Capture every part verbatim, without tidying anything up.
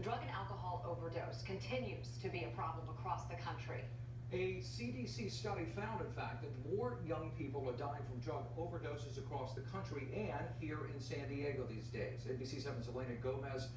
drug and alcohol overdose continues to be a problem across the country. A C D C study found, in fact, that more young people are dying from drug overdoses across the country and here in San Diego these days. A B C seven's Elena Gomez.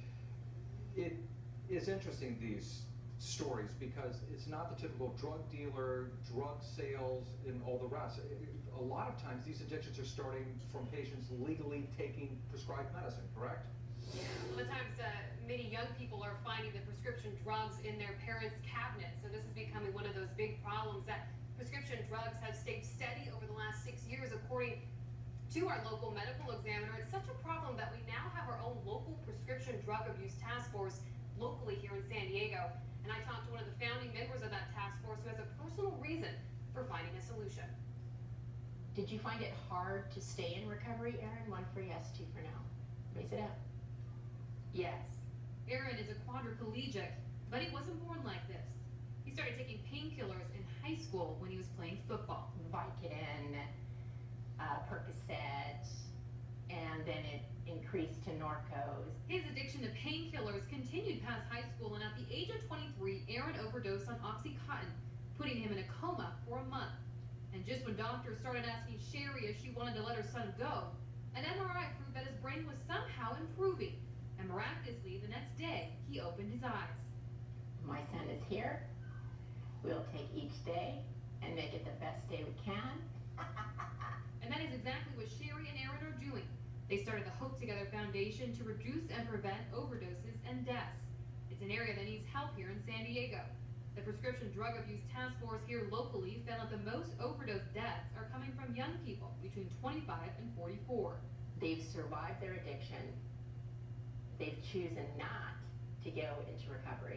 It is interesting, these stories, because it's not the typical drug dealer, drug sales, and all the rest. A lot of times these addictions are starting from patients legally taking prescribed medicine, correct? A lot of times, uh, many young people are finding the prescription drugs in their parents' cabinets, so this is becoming one of those big problems that prescription drugs have stayed steady over the last six years, according to our local medical examiner. It's such a problem that we now have our own local prescription drug abuse task force locally here in San Diego, and I talked to one of the founding members of that task force who has a personal reason for finding a solution. Did you find it hard to stay in recovery, Aaron? One for yes, two for no. Raise it up. Yes. Aaron is a quadriplegic, but he wasn't born like this. He started taking painkillers in high school when he was playing football. Vicodin, uh, Percocet, and then it increased to Norcos. His addiction to painkillers continued past high school, and at the age of twenty-three, Aaron overdosed on Oxycontin, putting him in a coma for a month. And just when doctors started asking Sherry if she wanted to let her son go, an M R I proved that his brain was somehow improving. And miraculously, the next day, he opened his eyes. My son is here. We'll take each day and make it the best day we can. And that is exactly what Sherry and Aaron are doing. They started the Hope Together Foundation to reduce and prevent overdoses and deaths. It's an area that needs help here in San Diego. The Prescription Drug Abuse Task Force here locally found that the most overdose deaths are coming from young people between twenty-five and forty-four. They've survived their addiction. They've chosen not to go into recovery.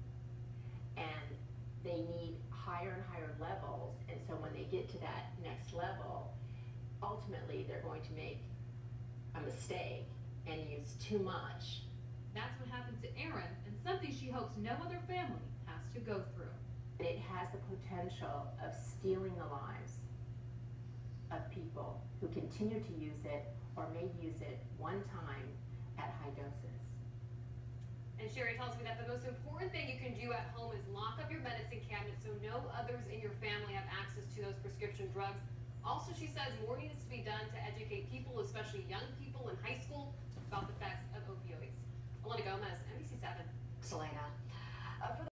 And they need higher and higher levels. And so when they get to that next level, ultimately they're going to make a mistake and use too much. That's what happened to Aaron, and something she hopes no other family has to go through. It has the potential of stealing the lives of people who continue to use it or may use it one time at high doses. And Sherry tells me that the most important thing you can do at home is lock up your medicine cabinet so no others in your family have access to those prescription drugs. Also, she says more needs to be done to educate people, especially young people in high school, about the effects of opioids. Elena Gomez, N B C seven. Selena. Uh, for